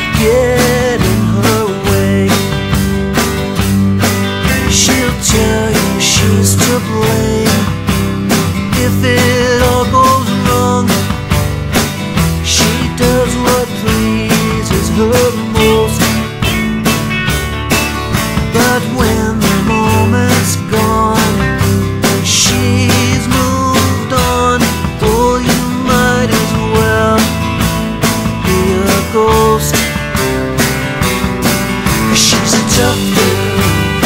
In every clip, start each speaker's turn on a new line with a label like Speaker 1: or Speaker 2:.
Speaker 1: get in her way. She'll tell you she's to blame if it all goes wrong. She does what pleases her most, but when the moment's gone, she's moved on. Oh, you might as well be a ghost. She's a tough girl,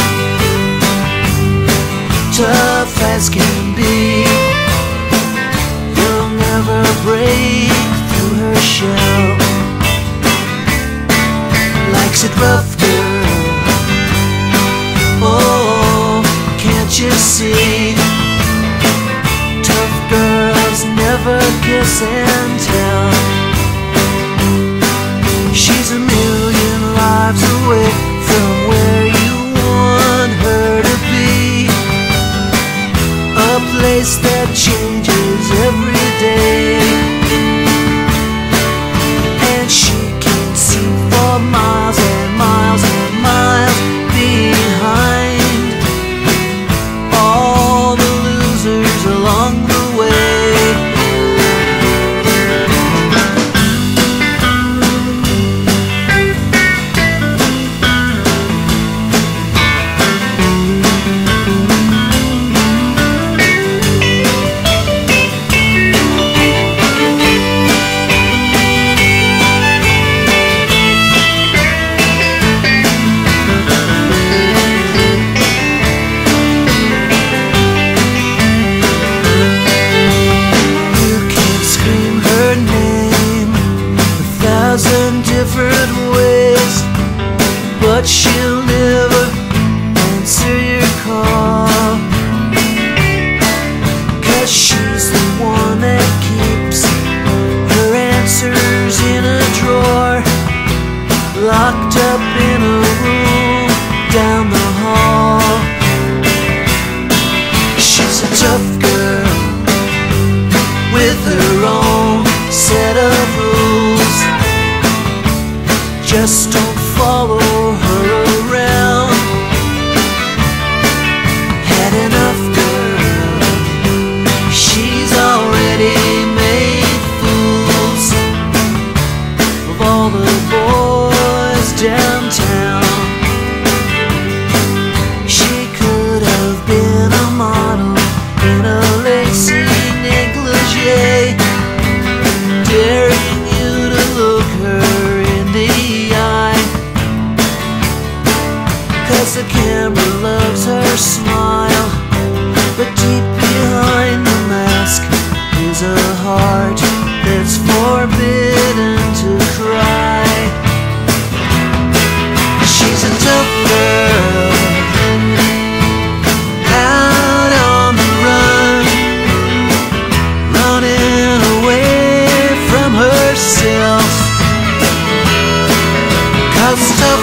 Speaker 1: tough as can be. You'll never break through her shell. Likes it rough, girl. Oh, can't you see? Tough girls never kiss and tell. She's a million lives away from where you want her to be. A place that changes every day, and she can see for miles and miles and miles behind all the losers along the way. Different ways, but she'll never answer your call, 'cause she's the one that keeps her answers in a drawer, locked up in a room down the hall. She's a tough girl with her own set of rules. Just don't follow her around. Had enough, girl. She's already made fools of all the boys downtown. She could have been a model in a lacy negligee, daring you to look her in the eye, 'cause the camera loves her smile, but deep behind the mask is a heart that's forbidden to cry. She's a tough girl, out on the run, running away from herself, 'cause tough